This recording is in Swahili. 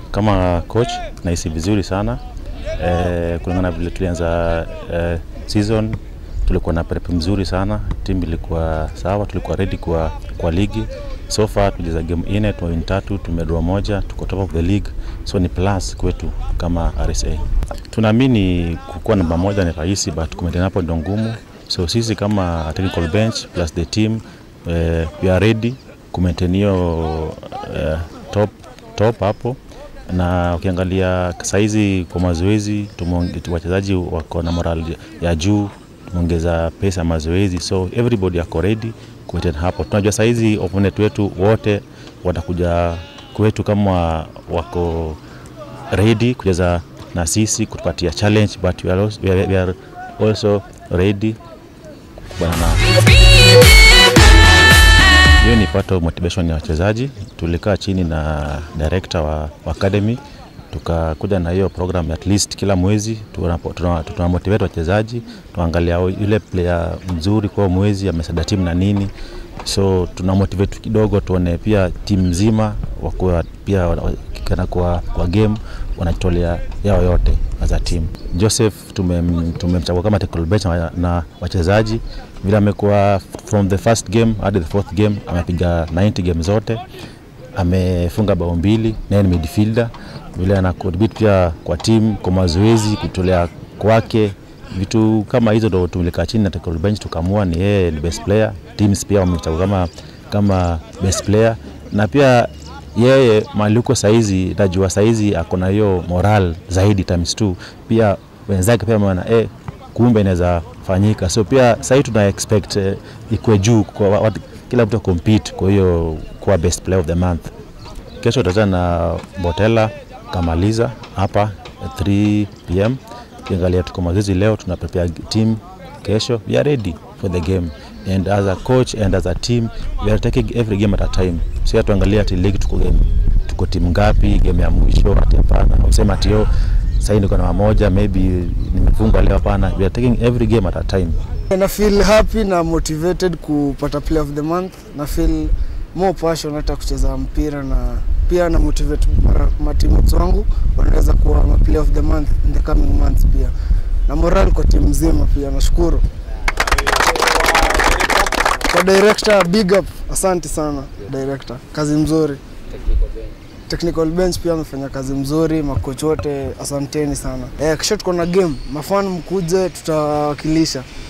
Kama coach nahisi vizuri sana. Kulingana vile tulianza season, tulikuwa na prep mzuri sana. Team ilikuwa sawa, tulikuwa ready kwa ligi. So far tulicheza game 4, tumewin 3, tumedraw 1, tuko top of the league. So ni plus kwetu kama RSA. Tunaamini kukuwa namba 1 ni rahisi, but kumaintain hapo ndio ngumu. So sisi kama technical bench plus the team, we are ready kumaintain hiyo top hapo. Na ukiangalia saizi kwa mazoezi, wachezaji wako na morale ya juu, tumeongeza pesa mazoezi, so everybody are ready kumaintain hapo. Tunajua saizi opponent wetu wote watakuja kwetu kama wako ready kucheza na sisi, kutupatia challenge, but we are also ready kubana nao. Hiyo ni part of motivation ya wachezaji. Tulikaa chini na director wa academy, tukakuja na hiyo program at least kila mwezi tunamotivate wachezaji, tuangalia yule player mzuri kwa mwezi amesaidia timu na nini. So tunamotivate kidogo, tuone pia timu nzima wako pia kana kwa game wanatolea yao yote as a team. Joseph tumemchagua kama technical bench na wachezaji, vile amekuwa from the first game hadi the fourth game, amepiga 90 games zote, amefunga bao 2, na ni midfielder. Vile ana contribute pia kwa team kwa mazoezi, kutolea kwake vitu kama hizo, ndo tulikaa chini na technical bench tukamua ni yeye ni best player. Teams pia wamechagua kama best player, na pia yeye maluko saizi, najua saizi akona hiyo moral zaidi times 2. Pia wenzake pia maana kumbe inaweza fanyika. So pia sasa tuna expect ikwe juu kwa kila mtu compete kwa hiyo kwa best player of the month. Kesho tutacheza na Botela Kamaliza hapa at 3 PM. Kiangalia tuko mazoezi leo, tuna prepare team kesho. We are ready for the game, and as a coach and as a team we are taking every game at a time. So tuangalia ati league tuko timu ngapi, game ya mwisho hapana. Usema ati sasa niko na moja, maybe nimefunga leo, hapana. We are taking every game at a time. Na feel happy na motivated kupata player of the month. Na feel more passionate kucheza mpira, na pia na motivate matimu wangu wanaweza kuwa player of the month in the coming months pia. Na moral kwa timu nzima pia, nashukuru. Kwa director, big up, asante sana director, kazi mzuri. Technical bench pia amefanya kazi mzuri, makocha wote asanteni sana. Kisha tuko na game, mafan mkuje, tutawakilisha.